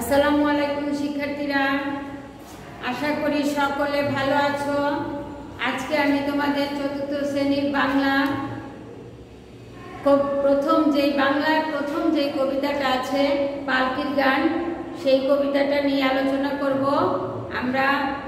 আসসালামু আলাইকুম শিক্ষার্থীরা, আশা করি সকলে ভালো আছো। আজকে আমি তোমাদের চতুর্থ শ্রেণীর বাংলা বাংলার প্রথম যে কবিতাটা আছে পালকির গান, সেই কবিতাটা নিয়ে আলোচনা করব। আমরা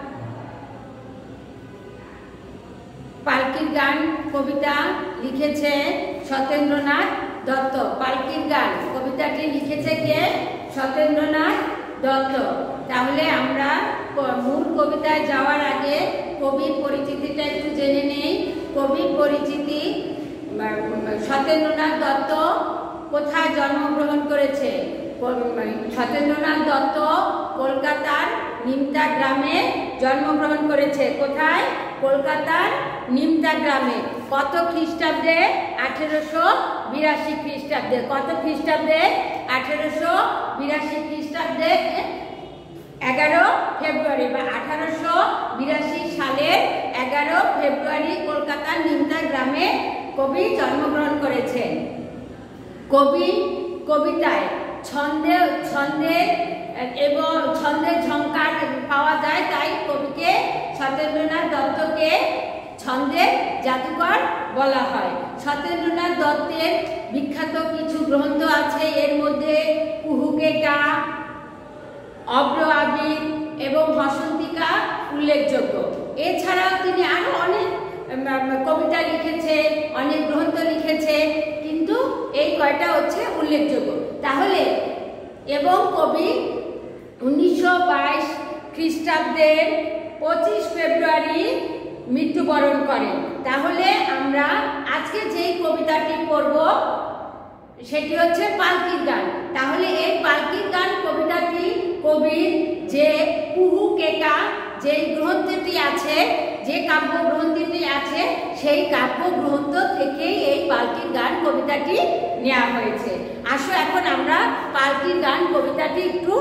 পালকির গান কবিতা লিখেছে সত্যেন্দ্রনাথ দত্ত। পালকির গান কবিতাটি লিখেছে কে? সত্যেন্দ্রনাথ দত্ত। তাহলে আমরা মূল কবিতায় যাওয়ার আগে কবির পরিচিতিটা একটু জেনে নেই। কবির পরিচিতি: সত্যেন্দ্রনাথ দত্ত কোথায় জন্মগ্রহণ করেছে? সত্যেন্দ্রনাথ দত্ত কলকাতার নিমতা গ্রামে জন্মগ্রহণ করেছে। কোথায়? কলকাতার নিমতা গ্রামে। কত খ্রিস্টাব্দে? 1882 খ্রিস্টাব্দে। কত খ্রিস্টাব্দে? 1882 খ্রিস্টাব্দে 11 ফেব্রুয়ারি বা 1882 সালের 11 ফেব্রুয়ারি কলকাতার নিমতা গ্রামে কবি জন্মগ্রহণ করেছেন। কবি কবিতায় ছন্দের এবং ছন্দের ঝংকার পাওয়া যায়, তাই কবিকে সত্যেন্দ্রনাথ দত্তকে ছন্দের জাদুকর বলা হয়। সত্যেন্দ্রনাথ দত্তের বিখ্যাত কিছু গ্রন্থ আছে, এর মধ্যে কুহুকেকা, অব্র আবির এবং হসন্তিকা উল্লেখযোগ্য। এছাড়াও তিনি আরো অনেক কবিতা লিখেছে, অনেক গ্রন্থ লিখেছে, কিন্তু এই কয়টা হচ্ছে উল্লেখযোগ্য। তাহলে এবং কবি 1922 খ্রিস্টাব্দের 25 ফেব্রুয়ারি মৃত্যুবরণ করেন। তাহলে আমরা আজকে যেই কবিতাটি পড়ব সেটি হচ্ছে পালকির গান। তাহলে এই পালকির গান কবিতাটি কবির যে কুহুকেকা যে গ্রন্থটি আছে, যে কাব্যগ্রন্থটি আছে, সেই কাব্যগ্রন্থ থেকেই এই পালকির গান কবিতাটি নেওয়া হয়েছে। আসো এখন আমরা পালকির গান কবিতাটি একটু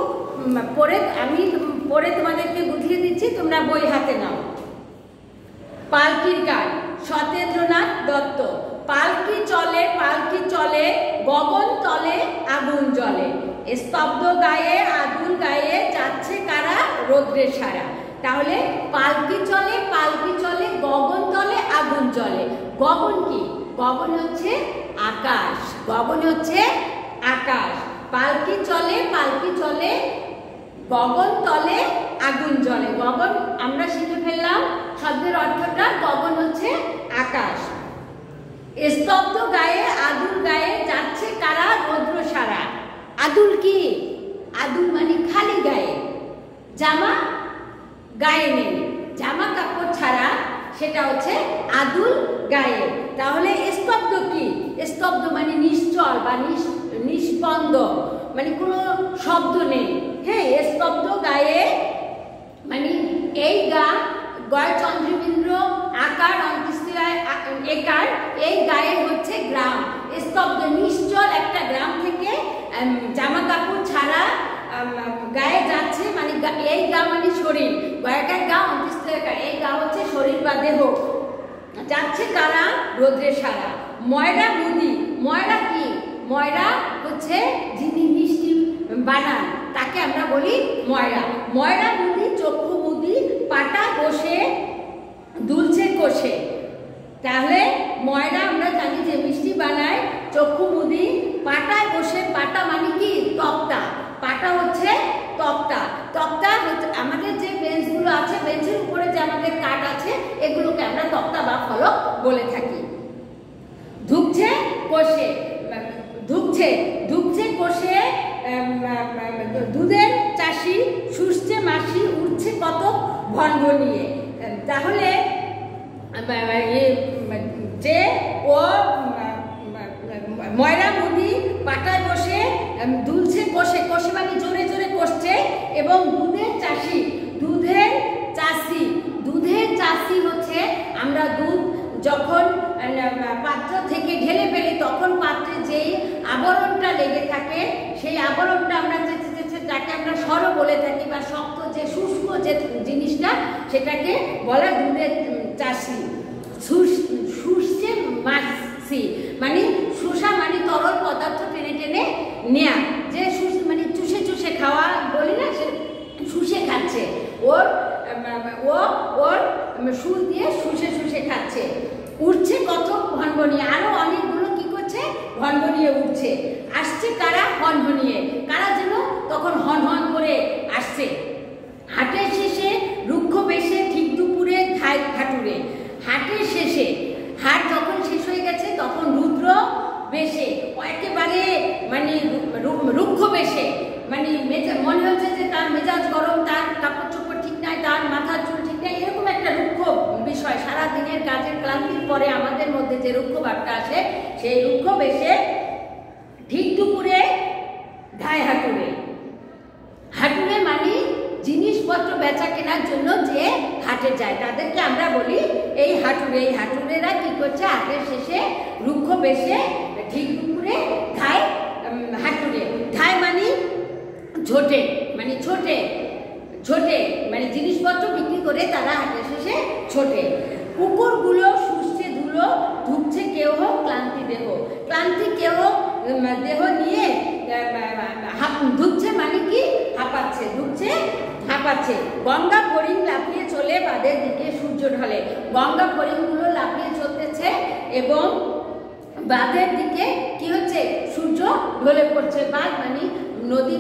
পড়ে তোমাদেরকে বুঝিয়ে দিচ্ছি, তোমরা বই হাতে নাও। পালকির গান, সত্যেন্দ্রনাথ দত্ত। পালকি চলে গগন তলে আগুন জ্বলে, স্তব্ধ গায়ে আগুন গায়ে যাচ্ছে কারা রৌদ্রে সারা। তাহলে পালকি চলে গগন তলে আগুন জ্বলে। গগন কি? গগন হচ্ছে আকাশ। গগন হচ্ছে আকাশ। পালকি চলে গগন তলে আগুন জ্বলে। গগন আমরা শিখে ফেললাম শব্দের অর্থটা। গগন হচ্ছে আকাশ। স্তব্ধ গায়ে আদুল গায়ে যাচ্ছে কারা রৌদ্র সারা। আদুল কি? আদুল মানে খালি গায়ে, জামা গায়ে নেই, জামা কাপড় ছাড়া, সেটা হচ্ছে আদুল গায়ে। তাহলে স্তব্ধ কি? স্তব্ধ মানে নিশ্চল বা নিষ্পন্দ, মানে কোনো শব্দ নেই। হ্যাঁ, স্তব্ধ গায়ে মানে এই গয় চন্দ্রবিন্দ্র আকার একার, এই গায়ে হচ্ছে গ্রাম। স্তব্ধ নিশ্চল একটা গ্রাম থেকে জামা কাপড় ছাড়া গায়ে যাচ্ছে, মানে এই গা মানে শরীর, গয়াকার গা অন্ত্যেষ্টিকার, এই গা হচ্ছে শরীর বা দেহ। যাচ্ছে কারা রৌদ্রে সারা। ময়রা মুদি। ময়রা কি? ময়রা হচ্ছে যিনি মিষ্টি বানান, তাকে আমরা বলি ময়রা। ময়রা মুদি চক্ষু মুদি পাটা বসে দুলছে কোষে। তাহলে ময়রা আমরা জানি যে মিষ্টি বানায়, চক্ষু মুদি পাটায় বসে। পাটা মানে কি? তক্তা। পাটা হচ্ছে তক্তা। তক্তা হচ্ছে আমাদের যে বেঞ্চগুলো আছে, বেঞ্চের উপরে যে আমাদের কাঠ আছে, এগুলোকে আমরা তক্তা বা ফলক বলে থাকি। ধুকছে কোষে কোষে দুধের চাষি, শুষছে মাসি, উঠছে কত ভঙ্গ নিয়ে। তাহলে যে ও ময়রা মুদি পাটায় বসে দুলছে কোষে মানে জোরে জোরে কষছে। এবং দুধের চাষি হচ্ছে আমরা দুধ যখন পাত্র থেকে ঢেলে ফেলি, তখন পাত্রে যেই আবরণটা লেগে থাকে, সেই আবরণটা আমরা যাকে আমরা সর বলে থাকি, বা শক্ত যে শুষ্ক যে জিনিসটা, সেটাকে বলা দুধের চাষি। শুষছে মাসি মানে শুষা মানে তরল পদার্থ টেনে টেনে নেয়া, যে মানে চুষে খাওয়া বলি শুল দিয়ে শুষে শুষে খাচ্ছে। উঠছে কত ভনভনিয়ে, আরো অনেকগুলো কি করছে ভনভনিয়ে উঠছে। আসছে কারা? হনহনিয়ে। কারা যেন তখন হন হন করে আসছে। হাটের শেষে রুক্ষ বেশে ঠিক দুপুরে ধাই ঠাকুরে। হাটের শেষে, হাট যখন শেষ হয়ে গেছে তখন রুদ্র বেশে, একেবারে মানে রুক্ষ বেশে, মানে মনে হচ্ছে যে তার মেজাজ গরম, তার কাপড় চোপড় ঠিক নাই, তার মাথার চুল ঠিক নাই, এরকম একটা রুক্ষ বিষয়। সারা দিনের কাজের ক্লান্তির পরে আমাদের মধ্যে যে রুক্ষ ভাবটা আসে, সেই রুক্ষ বেশে ঠিক দুপুরে ধায় হাটুরে। হাটুরে মানে জিনিসপত্র বেচা কেনার জন্য যে হাটে যায় তাদেরকে আমরা বলি এই হাটুরে। এই হাটুরেরা কি করছে? হাটের শেষে রুক্ষ বেশে ঠিক দুপুরে ধায় হাটুরে। ধায় মানে ঝোটে, মানে ছোটে, ছোটে মানে জিনিসপত্র বিক্রি করে তারা হাটের শেষে ছোটে। কুকুরগুলো শুষছে ধুলো, ধুকছে কেউ হোক ক্লান্তি দেহ। ক্লান্তি কেউ দেহ নিয়ে ধুকছে মানে কি? হাঁপাচ্ছে, ধুকছে হাঁপাচ্ছে। গঙ্গা ফড়িং লাফিয়ে চলে বাঁধের দিকে সূর্য ঢলে। গঙ্গা ফড়িংগুলো লাফিয়ে চলতেছে এবং বাঁধের দিকে কি হচ্ছে? সূর্য ঢলে পড়ছে। বাঁধ মানে নদী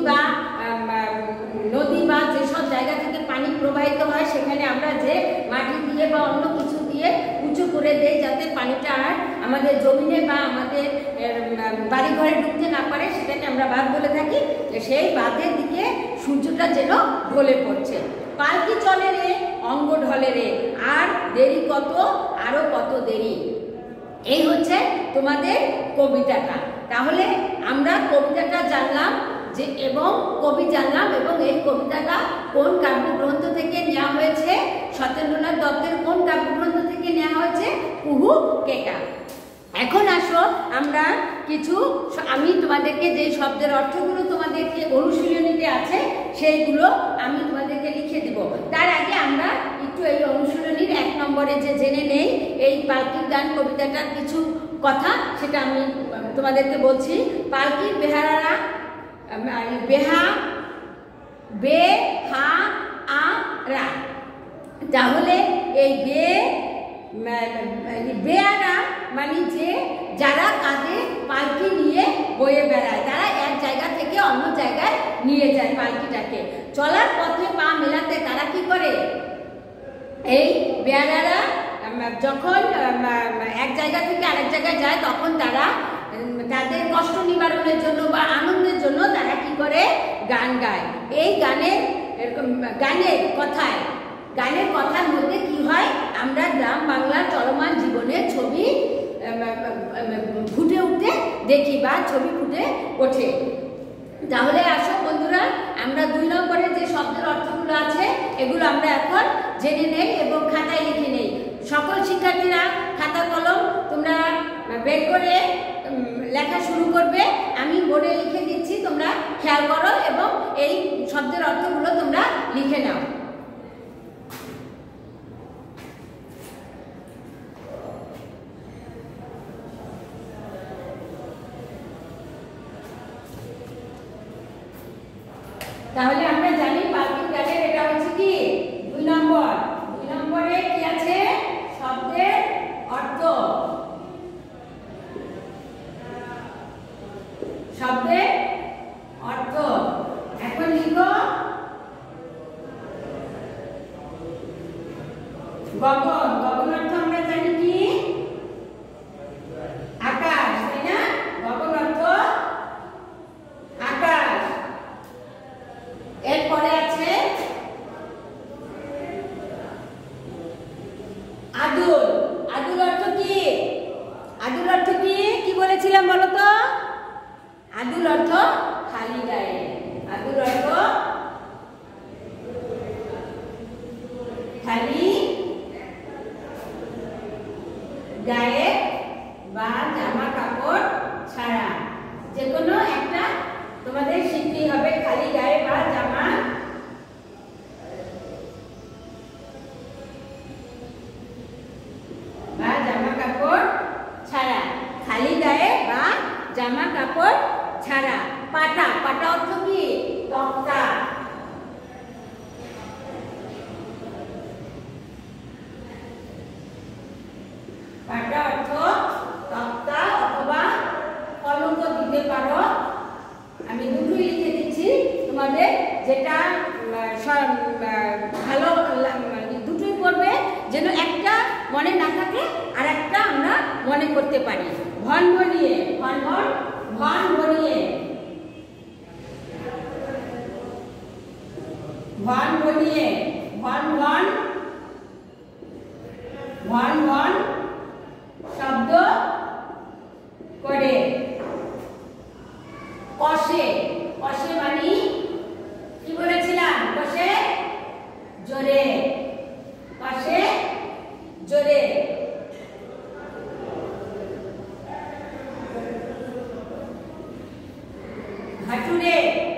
বা যেসব জায়গা থেকে পানি প্রবাহিত হয় সেখানে আমরা যে মাটি দিয়ে বা অন্য কিছু দিয়ে উঁচু করে দেই যাতে পানিটা আর আমাদের জমিনে বা আমাদের বাড়িঘরে ঢুকতে না পারে, সেটাকে আমরা বাঁধ বলে থাকি। সেই বাঁধের দিকে সূর্যটা যেন ঢলে পড়ছে। পালকি চলে রে, অঙ্গ ঢলে রে, আর দেরি কত, আরো কত দেরি। এই হচ্ছে তোমাদের কবিতাটা। তাহলে আমরা কবিতাটা জানলাম যে, এবং কবি জানলাম, এবং এই কবিতাটা কোন কাব্যগ্রন্থ থেকে নেওয়া হয়েছে? সত্যেন্দ্রনাথ দত্তের কোন কাব্যগ্রন্থ থেকে নেওয়া হয়েছে? কুহু কেকা। এখন আসো আমরা কিছু, আমি তোমাদেরকে যে শব্দের অর্থগুলো তোমাদেরকে অনুশীলনীতে আছে সেইগুলো আমি তোমাদেরকে লিখে দিব। তার আগে আমরা একটু এই অনুশীলনীর 1 নম্বরে যে জেনে নেই এই পালকির গান কবিতাটার কিছু কথা, সেটা আমি তোমাদেরকে বলছি। পালকির বেহারারা বেহা বে হা আ রা। তাহলে এই বেয়ারা মানে যে যারা কাঁধে পালকি নিয়ে বয়ে বেড়ায়, তারা এক জায়গা থেকে অন্য জায়গায় নিয়ে যায় পালকিটাকে। চলার পথে পা মেলাতে তারা কি করে? এই বেয়ারারা যখন এক জায়গা থেকে আরেক জায়গায় যায় তখন তারা তাদের কষ্ট নিবারণের জন্য বা আনন্দের জন্য তারা কি করে? গান গায়। এই গানের কথার মধ্যে কি হয়? আমরা গ্রাম বাংলার চলমান জীবনের ছবি ফুটে উঠতে দেখি বা ছবি ফুটে ওঠে। তাহলে আসো বন্ধুরা, আমরা 2 নম্বরে যে শব্দের অর্থগুলো আছে এগুলো আমরা এখন জেনে নেই এবং খাতায় লিখে নেই। সকল শিক্ষার্থীরা খাতা কলম তোমরা বের করে লেখা শুরু করবে। আমি বোর্ডে লিখে দিচ্ছি, তোমরা খেয়াল করো এবং এই শব্দের অর্থগুলো তোমরা লিখে নাও। তাহলে আমরা জানি পালকির গানের এটা হচ্ছে কি 2 নম্বর। 2 নম্বরে কি আছে? শব্দের অর্থ। শব্দের অর্থ এখন লিখো গগন। গগন অর্থ আমরা জানি কি? আকাশ, তাই না? গগন অর্থ আকাশ। এরপরে আছে আদুল। আদুল অর্থ কি? আদুল অর্থ কি? কি বলেছিলাম বলো তো? আদুল অর্থ খালি গায়ে। আদুল অর্থ খালি গায়ে বা জামা কাপড় ছাড়া। যে কোনো একটা তোমাদের শিখতেই হবে, খালি গায়ে বা জামা কাপড় ছাড়া। খালি গায়ে বা জামা কাপড় ছাড়া। পাটা। পাটা অর্থ কি? তক্তা। তোমাদের যেটা ভালো দুটোই করবে, যেন একটা মনে না থাকে আর একটা আমরা মনে করতে পারি। ভন ভনিয়ে, ভন ভন, ভন ভনিয়ে, ভন ভনিয়ে, ভন ভন, ভন ভন শব্দ করে। কষে, কষে মানে কি বলেছিলাম? কষে জোরে, কষে জোরে। হাঁটুরে,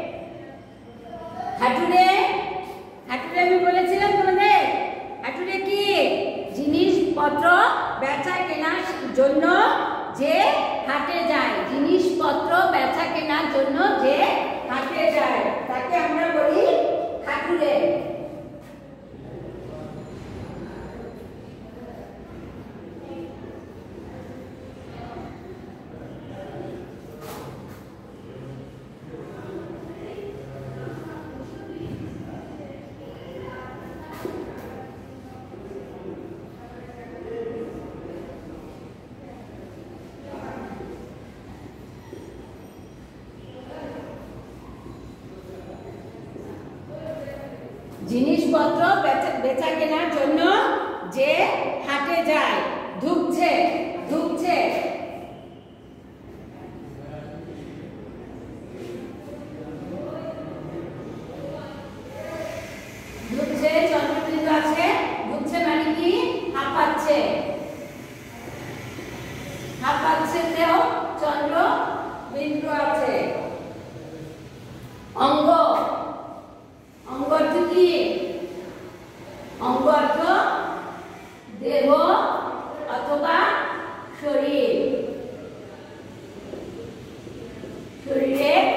হাঁটুরে, হাঁটুরে আমি বলেছিলাম তোমাদের, হাঁটুরে কি? জিনিসপত্র বেচা কেনার জন্য যে হাটে যায়, জিনিসপত্র বেচা কেনার জন্য যে হাটে যায় তাকে আমরা বলি হাঁটুরে। জিনিসপত্র বেচা কেনার জন্য যে হাটে যায়। ধুকছে, ধুকছে, ধুকছে চন্দ্রবিন্দু আছে। ধুকছে মানে কি? হাঁপাচ্ছে, হাঁপাচ্ছে তেও চন্দ্রবিন্দু আছে। অঙ্গ, অঙ্গ অর্থ কি? অঙ্গ অর্থ দেহ অথবা শরীর, শরীরের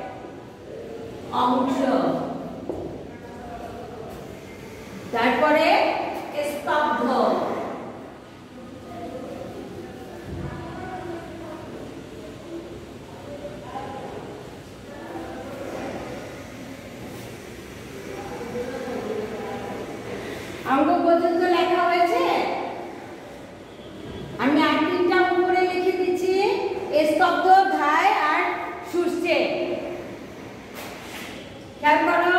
অংশ। তারপরে স্তব্ধ, অঙ্গ পর্যন্ত লেখা হয়েছে। আমি আর তিনটা উপরে লিখে দিচ্ছি, স্তব্ধ, ধায় আর শুষছে। খেয়াল করো।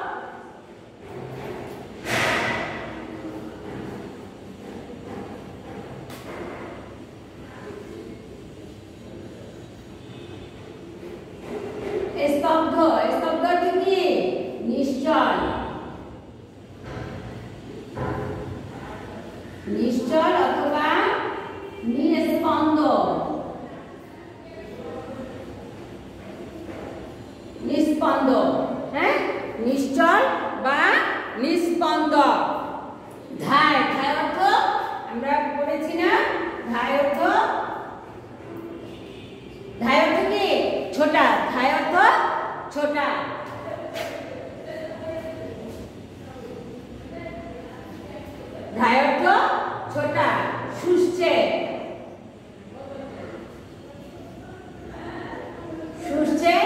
স্তব্ধ, স্তব্ধ কি? নিশ্চল, নিশ্চল অথবা নিস্পন্দ, নিস্পন্দ। হ্যাঁ, নিশ্চল বা নিস্পন্দ। ধায়, ধায় অর্থ আমরা পড়েছি না? ধায় অর্থ, ধায় অর্থ কি? ছোটা, ধায় অর্থ ছোটা। ধায় অর্থ ছোটা। শুষছে, শুষছে,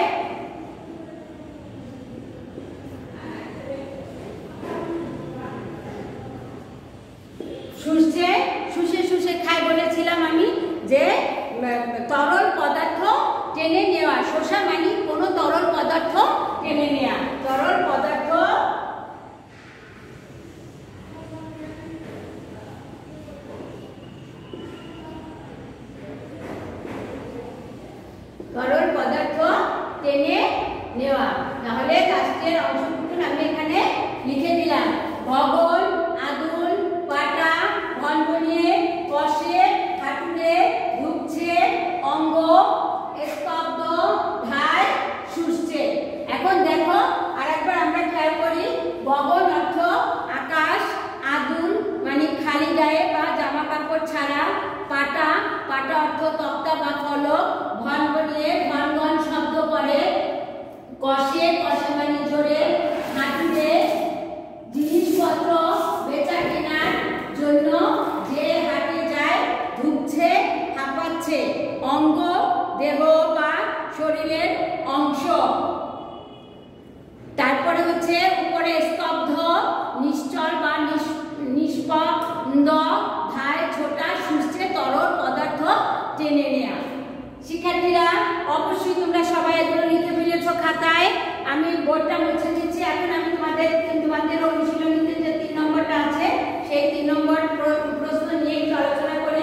শুষছে, শুষে শুষে খায় বলেছিলাম আমি যে তরল পদার্থ টেনে নেওয়া। শোষা মানে কোনো তরল পদার্থ টেনে নেওয়া। তরল পদার্থ তরল পদার্থ টেনে নেওয়া। তাহলে লাস্টের অংশটুকু আমি এখানে লিখে দিলাম। গগন, আগুন, পাটা, ভন ভনিয়ে, কষে, হাঁটুরে, ধুকছে, অঙ্গ, স্তব্ধ, ধায়, শুষছে। এখন দেখো আরেকবার আমরা খেয়াল করি। গগন অর্থ আকাশ, আগুন মানে খালি গায়ে বা জামা কাপড় ছাড়া, পাটা, পাটা অর্থ তক্তা বা ফলক, ভন ভনিয়ে ঘন ঘন শব্দ করে, কষে, কষে মানে জোরে, হাঁটুরে জিনিসপত্র বেচা কেনার জন্য যে হাটে যায়, ধুকছে, হাঁপাচ্ছে, অঙ্গ দেহ বা শরীরের অংশ। হচ্ছে উপরে স্তব্ধ, নিশ্চল বা নিষ্পন্দ, ধায় ছোটা, সুস্থে তরল পদার্থ টেনে নেয়া। শিক্ষার্থীরা অবশ্যই তোমরা সবাই এগুলো লিখে ফেলেছো খাতায়। আমি বোর্ডটা মুছে দিচ্ছি। এখন আমি তোমাদের অনুশীলনীতে যে 3 নম্বরটা আছে সেই 3 নম্বর প্রশ্ন নিয়ে একটু আলোচনা করি।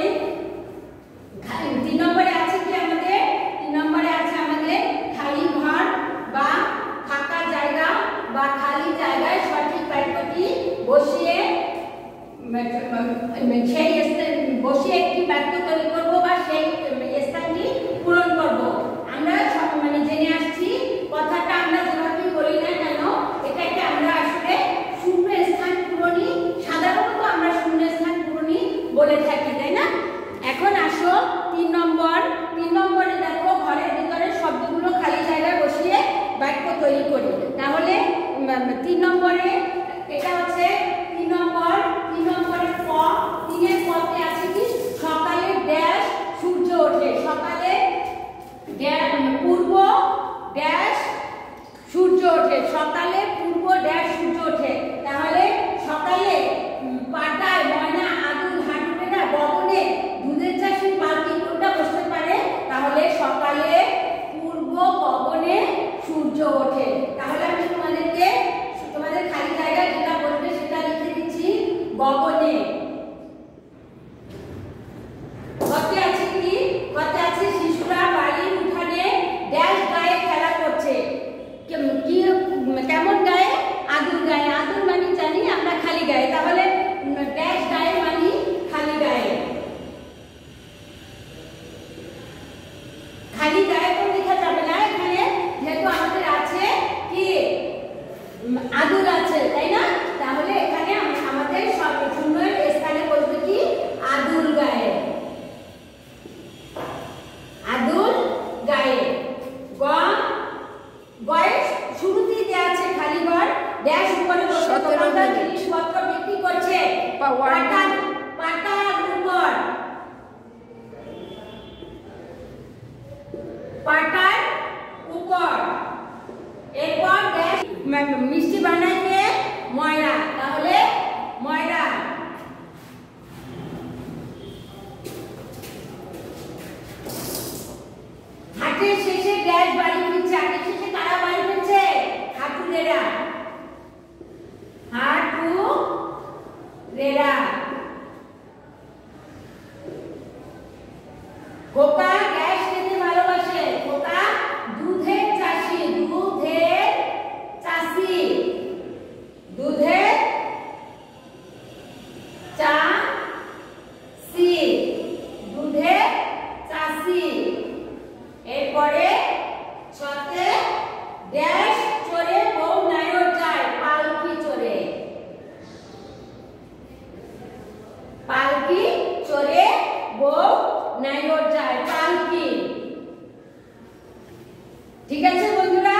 3 নম্বরে আছে কি আমাদের? 3 নম্বরে আছে আমাদের খালি ঘর বা ফাঁকা জায়গা বা খালি জায়গায় সঠিক বাক্যটি বসিয়ে বসিয়ে একটি বাক্য তৈরি করব বা সেই স্থানটি পূরণ করব। আমরা জেনে আসছি কথাটা আমরা যেভাবেই বলি না কেন এটাকে আমরা আসলে শূন্য স্থান পূরণই, সাধারণত আমরা শূন্য স্থান পূরণই বলে থাকি, তাই না? এখন আসো 3 নম্বরে দেখো ঘরের ভিতরে শব্দগুলো খালি জায়গায় বসিয়ে বাক্য তৈরি করি। তাহলে 3 নম্বরে এটা হচ্ছে 3 নম্বরের ক। 3 পদে আছে কি? সকালে ড্যাশ সূর্য ওঠে। সকালে পূর্ব ড্যাশ সূর্য ওঠে। সকালে পূর্ব ড্যাশ সূর্য ওঠে। তাহলে সকালে পাটায় ময়না আদুল হাঁটুরেরা গগনে দুধের চাষি পালকি কোনটা বসতে পারে? তাহলে সকালে পূর্ব গগনে সূর্য ওঠে। তাহলে আমি তোমাদের খালি জায়গায় যেটা বলবে সেটা লিখে দিচ্ছি গগনে। কতে আছে কি? কতে আছে শিশুরা বাড়ির উঠানে ড্যাশ গায়ে খেলা করছে। কেমন গায়ে? আদুর গায়ে। আদুর মানে জানি আমরা খালি গায়ে। তাহলে ড্যাশ গায়ে মানে খালি গায়ে। খালি গায়ে তো লেখা যাবে না এখানে, যেহেতু আমাদের আছে কি আদুর আছে, তাই না? তাহলে এখানে আমাদের শূন্য স্থানে বলবে কি আদুর গায়ে। আদুর গায়ে। গয়ে শুরুতেই দেয়া আছে খালি ঘর, ড্যাশ উপরে বসে দোকানদার জিনিসপত্র বিক্রি করছে। পাটার উপর, পাটার উপর। এরপর ড্যাশ মিষ্টি বানাইতে ময়রা। তাহলে ময়রা। হাটের শেষে ড্যাশ বাড়ি ফিরছে। হাটের শেষে কারা বাড়ি ফিরছে? হাটুরেরা। হাটুরেরা। খোকা ড্যাশ খেতে ভালোবাসে। খোকা দুধের চাষি। দুধের চাষি। দুধের চাষি। দুধের চাষি। এরপরে ছতে ড্যাশ চড়ে বউ নায়র যায়। পালকি চড়ে। পালকি চড়ে বউ নায়র যায়। পালকি। ঠিক আছে বন্ধুরা?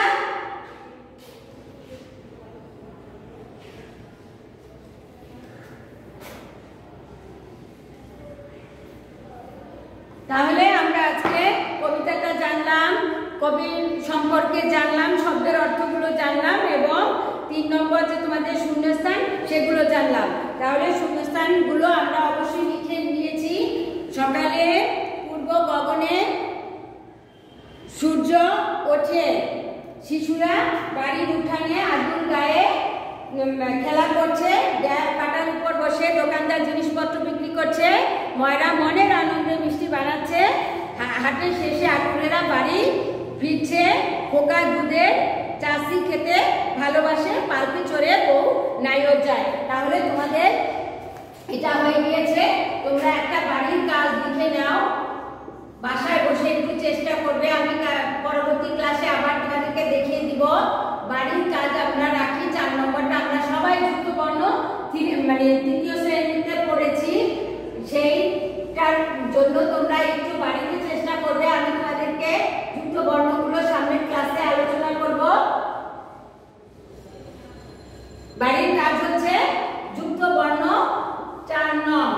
তাহলে আমরা আজকে কবিতাটা জানলাম, কবির সম্পর্কে জানলাম, শব্দের অর্থগুলো জানলাম এবং 3 নম্বর যে তোমাদের শূন্যস্থান সেগুলো জানলাম। তাহলে শূন্যস্থানগুলো আমরা অবশ্যই লিখে নিয়েছি। সকালে পূর্ব গগনে সূর্য ওঠে। শিশুরা বাড়ির উঠানে আদুর গায়ে খেলা করছে। পাটার উপর বসে দোকানদার জিনিসপত্র বিক্রি করছে। ময়রা মনের আনন্দে মিষ্টি বানাচ্ছে। হাটের শেষে আদুরেরা বাড়ি ফিরছে। খোকা দুধের চাষি খেতে ভালোবাসে। পালকি চড়ে বউ নায়র যায়। তাহলে তোমাদের এটা হয়ে গিয়েছে। তোমরা একটা বাড়ির কাজ লিখে নাও, বাসায় বসে একটু চেষ্টা করবে। আমি পরবর্তী ক্লাসে আবার তোমাদেরকে দেখিয়ে দিব। বাড়ির কাজ আমরা রাখি 4 নম্বরটা আমরা সবাই যুক্ত বর্ণ তৃতীয় শ্রেণীতে পড়েছি। সেইটার জন্য তোমরা একটু বাড়িতে চেষ্টা করবে। আমি তোমাদেরকে যুক্ত বর্ণগুলো সামনের ক্লাসে আলোচনা করব। বাড়ির কাজ হচ্ছে যুক্ত বর্ণ 4 নং।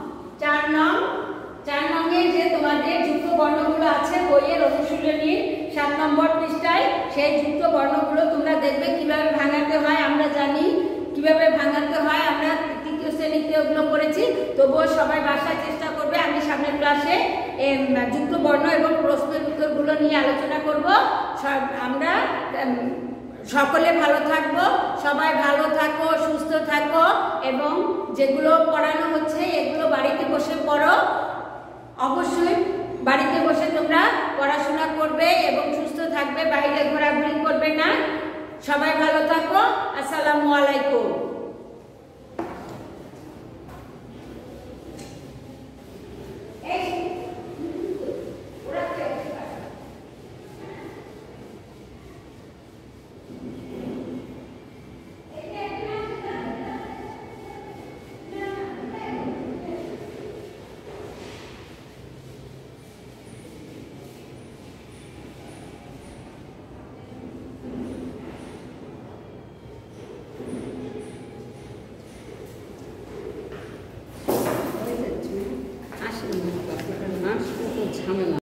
4 নংয়ে যে তোমাদের যুক্ত বর্ণগুলো আছে বইয়ের অনুশীলনীর 7 নম্বর পৃষ্ঠায়, সেই যুক্ত বর্ণগুলো তোমরা দেখবে কিভাবে ভাঙাতে হয়। আমরা জানি কিভাবে ভাঙাতে হয়, আমরা তৃতীয় শ্রেণীতে ওগুলো করেছি। তবুও সবাই বাসায় চেষ্টা করবে। আমি সামনের ক্লাসে যুক্ত বর্ণ এবং প্রশ্নের উত্তরগুলো নিয়ে আলোচনা করব। আমরা সকলে ভালো থাকবো, সবাই ভালো থাকো, সুস্থ থাকো এবং যেগুলো পড়ানো হচ্ছে এগুলো বাড়িতে বসে পড়ো। অবশ্যই বাড়িতে বসে তোমরা পড়াশোনা করবে এবং সুস্থ থাকবে, বাইরে ঘোরাঘুরি করবে না। সবাই ভালো থাকো। আসসালামু আলাইকুম।